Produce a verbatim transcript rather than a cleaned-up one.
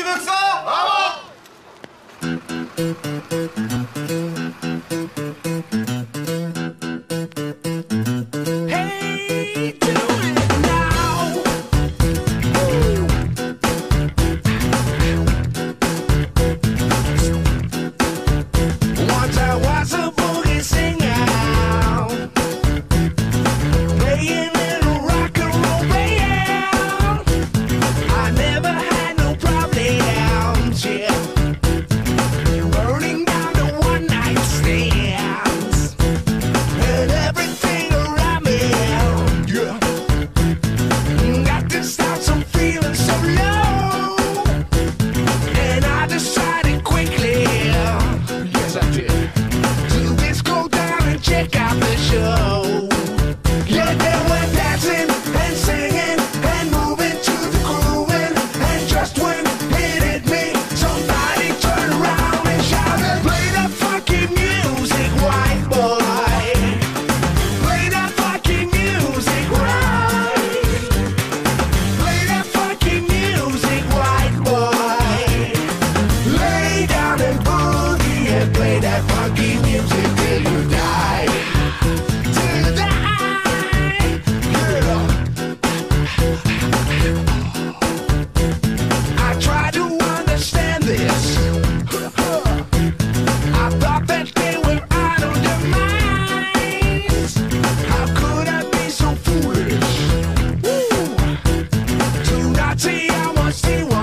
veux que ça? Bravo! Check out the show. Yeah, they were dancing and singing and moving to the grooving. And just when it hit me, somebody turned around and shouted, "Play that fucking music, white boy. Play that fucking music, right. Play that fucking music, white boy. Lay down and boogie and play that funky music till you die." I try to understand this. I thought that they were out of their minds. How could I be so foolish? Woo. To not see how much they were